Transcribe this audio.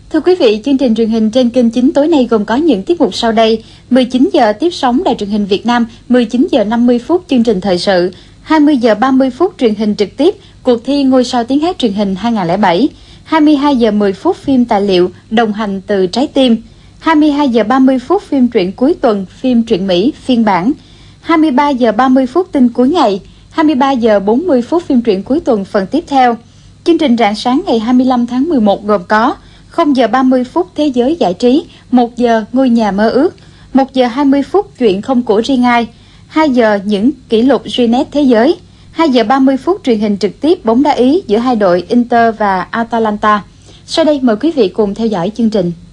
Thưa quý vị, chương trình truyền hình trên kênh 9 tối nay gồm có những tiết mục sau đây: 19 giờ tiếp sóng Đài Truyền hình Việt Nam, 19 giờ 50 phút chương trình thời sự, 20 giờ 30 phút truyền hình trực tiếp cuộc thi Ngôi sao tiếng hát truyền hình 2007, 22 giờ 10 phút phim tài liệu Đồng hành từ trái tim, 22 giờ 30 phút phim truyện cuối tuần, phim truyện Mỹ phiên bản, 23 giờ 30 phút tin cuối ngày, 23 giờ 40 phút phim truyện cuối tuần phần tiếp theo. Chương trình rạng sáng ngày 25 tháng 11 gồm có 0 giờ 30 phút Thế giới giải trí, 1 giờ Ngôi nhà mơ ước, 1 giờ 20 phút Chuyện không của riêng ai, 2 giờ những kỷ lục Guinness thế giới, 2 giờ 30 phút truyền hình trực tiếp bóng đá Ý giữa hai đội Inter và Atalanta. Sau đây mời quý vị cùng theo dõi chương trình.